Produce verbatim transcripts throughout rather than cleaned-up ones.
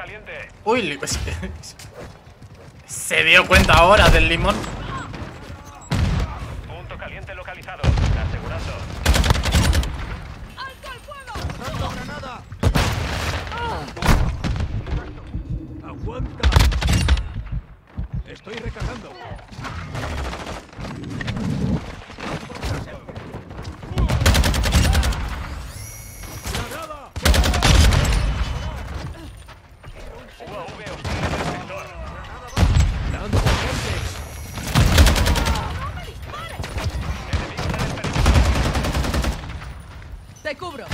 caliente. Uy, se dio cuenta ahora del limón. Punto caliente localizado. Asegurando. ¡Alto el fuego! ¡Lanzando granada! ¡Aguanta! Estoy recargando. Te cubro.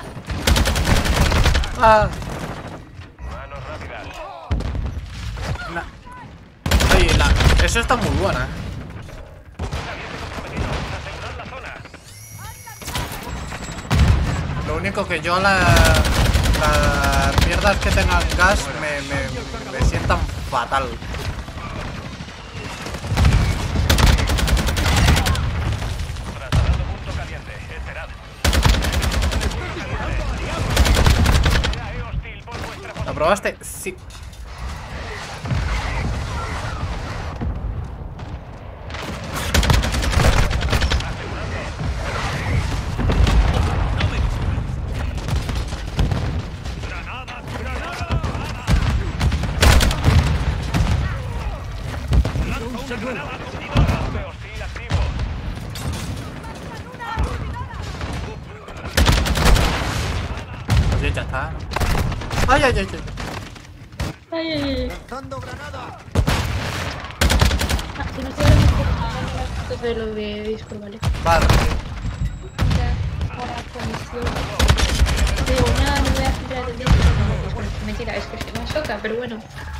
Ah. Manos rápidas. La... Oye, la... Eso está muy buena, ¿eh? Punto caliente comprometido. Asegurar la zona. Lo único que yo la... Las mierdas que tengan gas me, me, me sientan fatal. Trasladando punto caliente. Esperad. Hostil por vuestra ¿Lo posición. probaste? Sí. ¡Granada! ¡Granada! ¡Lanza una granada contigo! Hostil activo. Pues ya está, ¿no? Ay, ay, ay, ay. Ay, ay, ay. ¡Lanzando granada! Ah, que no estoy hablando por las fotos de lo de Discord, ¿vale? Vale. Ya, ahora conexión. Digo, nada, no voy a filtrar el Discord. No, bueno, mentira, es que estoy más loca, pero bueno.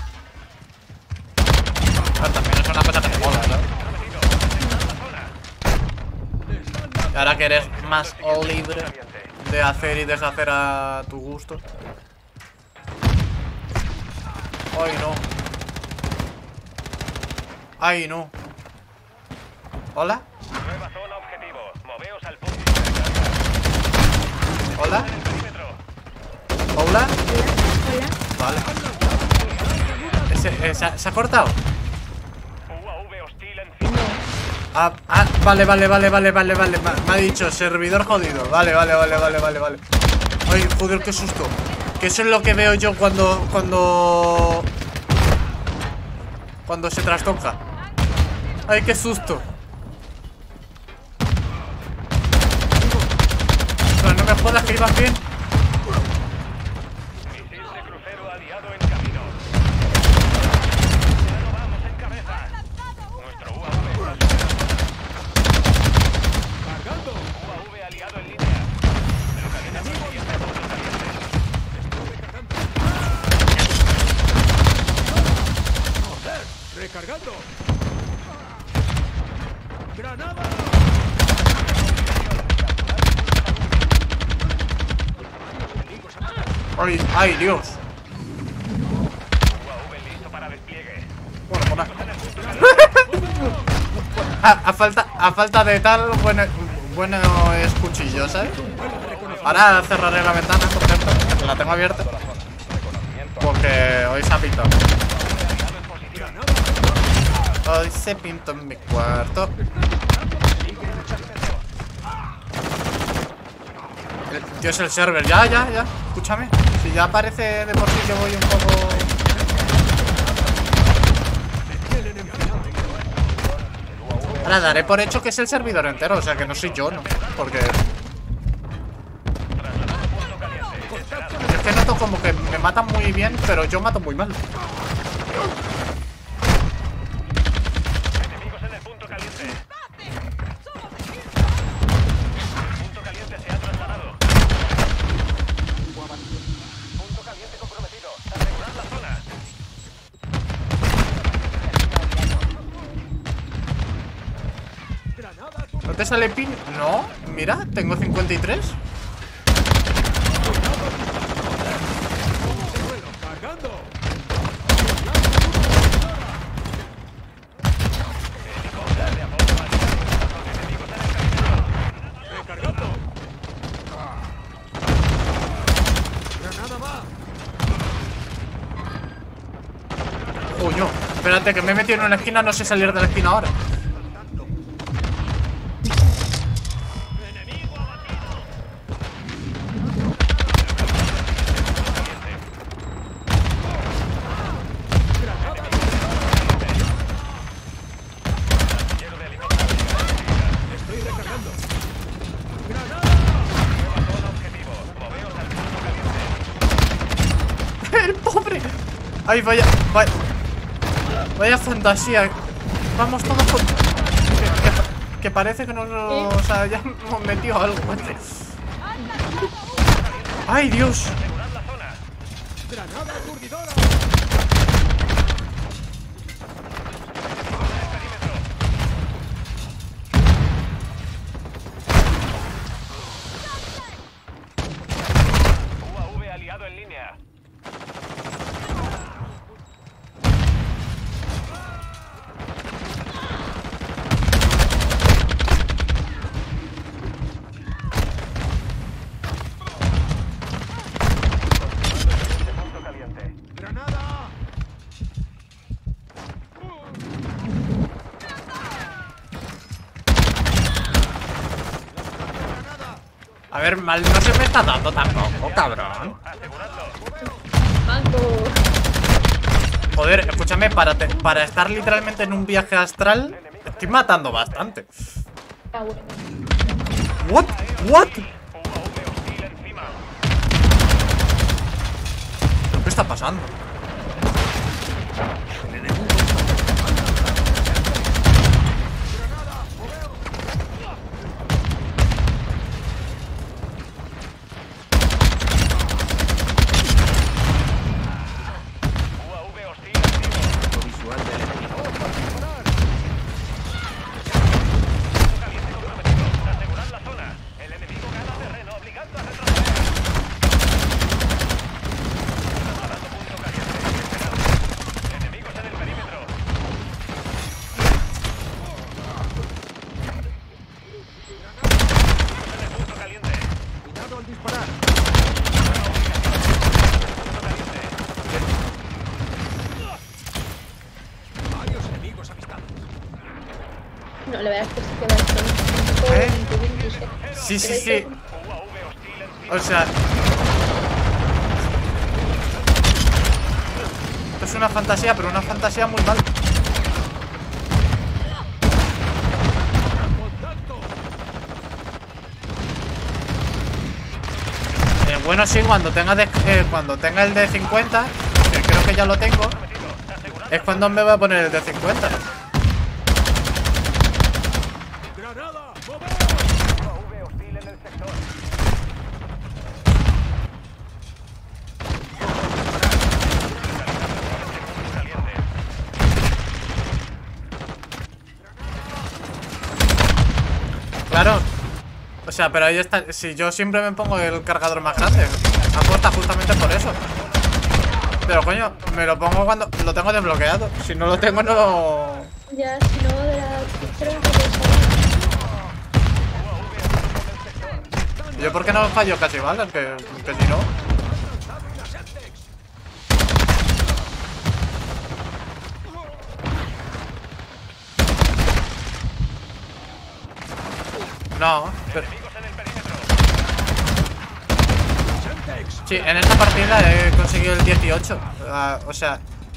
Claro, también es una cosa que te mola, ¿no? Y ahora que eres más libre de hacer y deshacer a tu gusto. Ay, no. Ay, no. ¿Hola? Nueva zona objetivo. Moveos al punto. ¿Hola? Perímetro. ¿Hola? Hola. Vale. Ese, eh, ¿se, ha, ¿Se ha cortado? U A V hostil encima. Ah, ah, vale, vale, vale, vale, vale, vale. Me, me ha dicho servidor jodido. Vale, vale, vale, vale, vale, vale. Ay, joder, qué susto. Que eso es lo que veo yo cuando, cuando... Cuando se trastoca. Ay, qué susto. Pero no me jodas que ibas bien. Misil de crucero aliado en camino. Ya no vamos en cabeza. Nuestro U A V está ¡Cargando! U A V aliado en línea. Localización siguiente punto caliente. ¡Recargando! ¡Granada! Ay, ay, Dios. U A V listo para despliegue. Bueno, por nada. a, a falta, a falta de tal, bueno, bueno es cuchillo, ¿sabes? Ahora cerraré la ventana, por ejemplo, que la tengo abierta. Porque hoy se ha pintado. Hoy se pintó en mi cuarto. El, tío, es el server. Ya, ya, ya. Escúchame. Si ya parece de por sí que voy un poco... Ahora daré por hecho que es el servidor entero. O sea, que no soy yo, ¿no? Porque... Es que noto como que me matan muy bien, pero yo mato muy mal. Enemigos en el punto caliente. Punto caliente se ha trasladado. Punto caliente comprometido. Asegurar la zona. ¿No te sale pin? No, mira, tengo cincuenta y tres. ¡Cargando! ¡Recargando! ¡Granada va! Espérate, que me he metido en una esquina, no sé salir de la esquina ahora. Estoy recargando. ¡Granada! ¡El pobre! ¡Ay, vaya! Vaya, vaya fantasía! Vamos todos con... Que, que, que parece que nos... O sea, ya hemos metido algo. ¡Ay, Dios! ¡Granada aturdidora! U A V aliado en línea. Punto caliente. ¡Granada! A ver, mal no se me está dando tampoco, cabrón. Banco. Joder, escúchame, para, te- para estar literalmente en un viaje astral, estoy matando bastante. Ah, bueno. ¿What? ¿What? ¿Qué está pasando? U A V hostil activo. Visual del enemigo. Caliente comprometido. Asegurar la zona. El enemigo gana terreno, obligando a retroceder. Preparando punto caliente. Esperando. Enemigos en el perímetro. En el punto caliente. ¡Cuidado al disparar! Punto caliente. Varios enemigos avistados. No, la verdad es que sí que va a estar un poco ¿Eh? intuible. Sí, sí, sí. U A V hostil encima. O sea... Esto es una fantasía, pero una fantasía muy mal. ¡Contacto! Eh, bueno, sí, cuando tenga, de- eh, cuando tenga el de cincuenta, que creo que ya lo tengo, es cuando me voy a poner el de cincuenta. ¡Granada! ¡Mover! U A V hostil en el sector. Caliente. Claro. O sea, pero ahí está. Si yo siempre me pongo el cargador más grande, aporta justamente por eso. Pero coño, me lo pongo cuando lo tengo desbloqueado. Si no lo tengo, no. Ya, si no, de la tercera no puedo salir. Yo, ¿por qué no fallo casi balas? Que, que si no. No, pero. Enemigos en el perímetro. ¡Semtex! Sí, en esta partida he conseguido el dieciocho. Ah, o sea.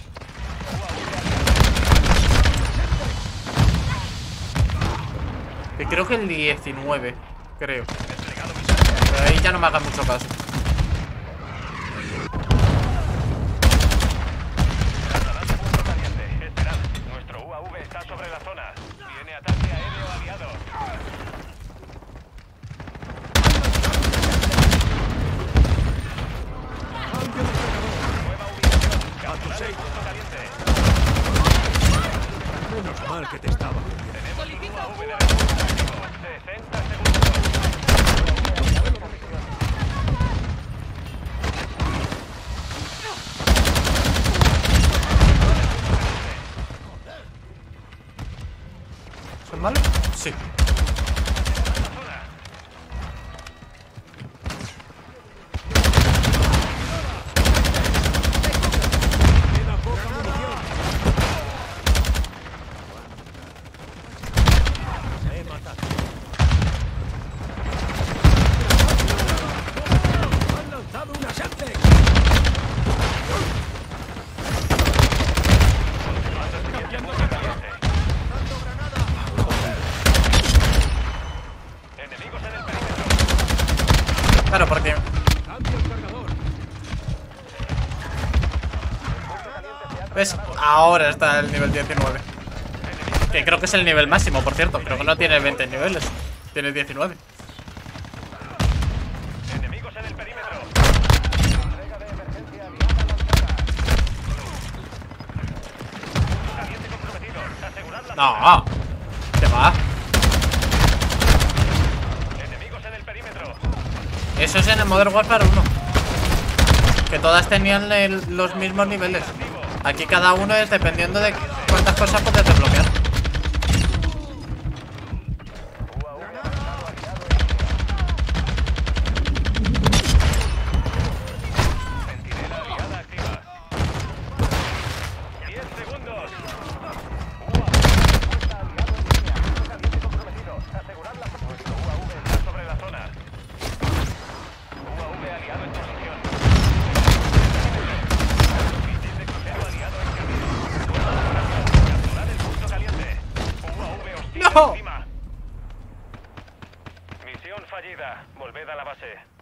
Y creo que el diecinueve. Creo. Pero ahí ya no me hagan mucho caso. Punto caliente. Esperad. Nuestro U A V está sobre la zona. Viene ataque aéreo aliado. Nueva ubicación. ¡A tu seis! Punto caliente. Menos mal que te estaba. Tenemos un U A V de recursos activo. sesenta segundos. ¿Son malos? Sí. Queda poca munición. Claro, porque... Cambia el cargador. ¿Ves? Ahora está el nivel diecinueve. Que creo que es el nivel máximo, por cierto. Creo que no tiene veinte niveles. Tiene diecinueve. Enemigos en el perímetro. Entrega de emergencia aliada lanzada. Caliente comprometido. Asegurad la No. ¿Qué va? Enemigos en el perímetro. Eso es en el Modern Warfare uno. Que todas tenían el- los mismos niveles. Aquí cada uno es dependiendo de cuántas cosas puedes desbloquear. Centinela aliada activa. diez segundos. Caliente comprometido. Asegurad la nuestro U A V está sobre la zona. U A V aliado en posición. Misil de crucero aliado en camino. Capturar el punto caliente. U A V hostil ¡No! encima. Misión fallida. Volved a la base.